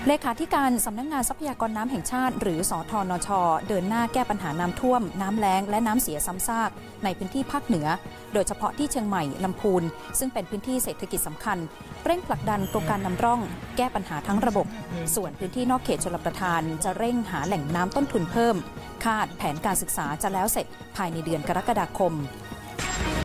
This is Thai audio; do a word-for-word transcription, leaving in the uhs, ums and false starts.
เลขาธิการสำนักงานทรัพยากรน้ำแห่งชาติหรือสทนช.เดินหน้าแก้ปัญหาน้ำท่วมน้ำแล้งและน้ำเสียซ้ำซากในพื้นที่ภาคเหนือโดยเฉพาะที่เชียงใหม่ลำพูนซึ่งเป็นพื้นที่เศรษฐกิจสำคัญเร่งผลักดันโครงการนำร่องแก้ปัญหาทั้งระบบส่วนพื้นที่นอกเขตชลประทานจะเร่งหาแหล่งน้ำต้นทุนเพิ่มคาดแผนการศึกษาจะแล้วเสร็จภายในเดือนกรกฎาคม